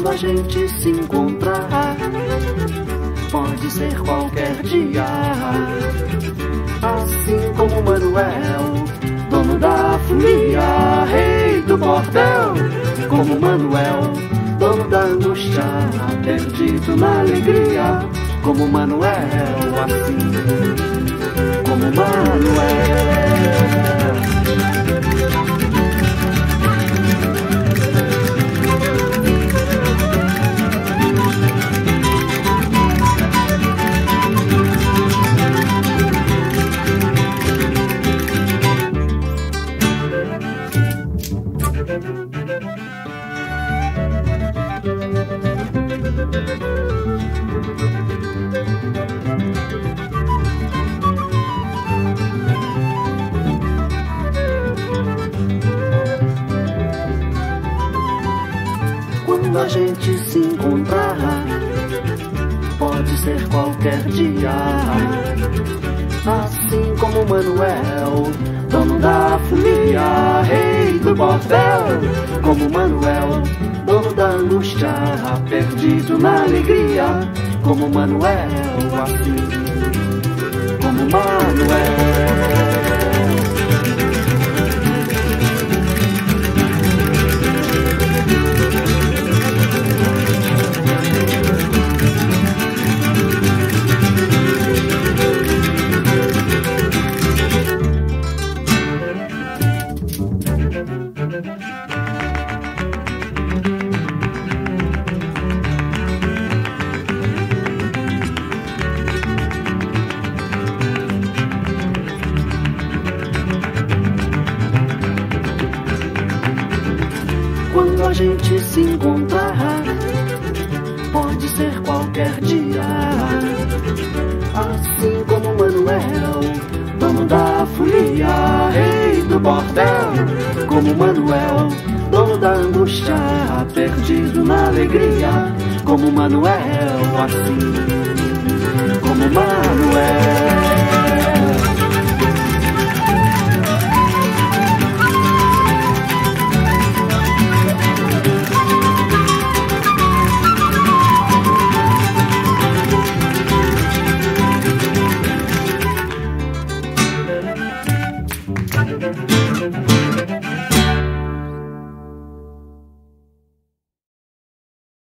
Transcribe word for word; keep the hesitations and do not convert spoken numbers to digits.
Quando a gente se encontrar, pode ser qualquer dia. Assim como Manuel, dono da folia, rei do bordel. Como Manuel, dono da angústia, perdido na alegria. Como Manuel, assim como Manuel. Quando a gente se encontrar, pode ser qualquer dia. Assim como Manuel, dono da folia, rei do bordel. Como Manuel, dono da angústia, perdido na alegria. Como Manuel, assim como Manuel. Quando a gente se encontrar, pode ser qualquer dia. Assim como Manuel, dono da folia, rei do bordel. Como Manuel, dono da angústia, perdido na alegria. Como Manuel, assim como Manuel.